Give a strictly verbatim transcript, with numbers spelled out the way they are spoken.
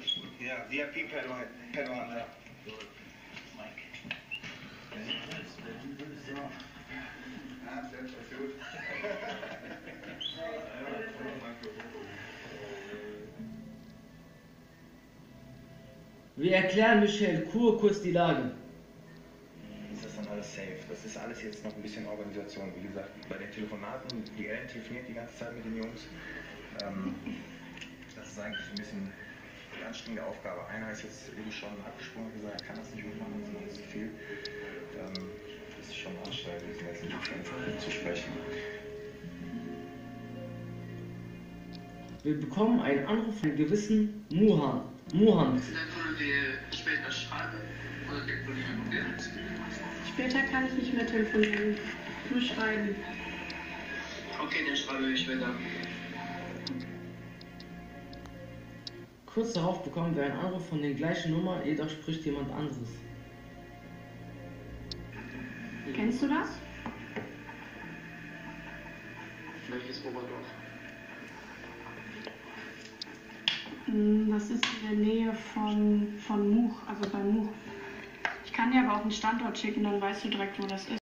Ja, V I P Pedal, Pedal, ja. Ja, sehr gut. Wir erklären Michael Kur kurz die Lage. Ist das dann alles safe? Das ist alles jetzt noch ein bisschen Organisation. Wie gesagt, bei den Telefonaten, die Ellen telefoniert die ganze Zeit mit den Jungs. Ähm, das ist eigentlich ein bisschen eine anstrengende Aufgabe. Einer ist jetzt eben schon abgesprungen und gesagt, er kann das nicht mehr machen, das ist zu viel. Ähm, das ist schon anstrengend, mit den ganzen Jungs zu sprechen. Wir bekommen einen Anruf von gewissen Muhan. Muhan. Dann können wir später schreiben oder telefonieren. Später kann ich nicht mehr telefonieren, nur schreiben. Okay, dann schreibe ich später. Kurz darauf bekommen wir einen Anruf von der gleichen Nummer, jedoch spricht jemand anderes. Kennst du das? Welches Oberdorf? Das ist in der Nähe von, von Much, also bei Much. Ich kann dir aber auch einen Standort schicken, dann weißt du direkt, wo das ist.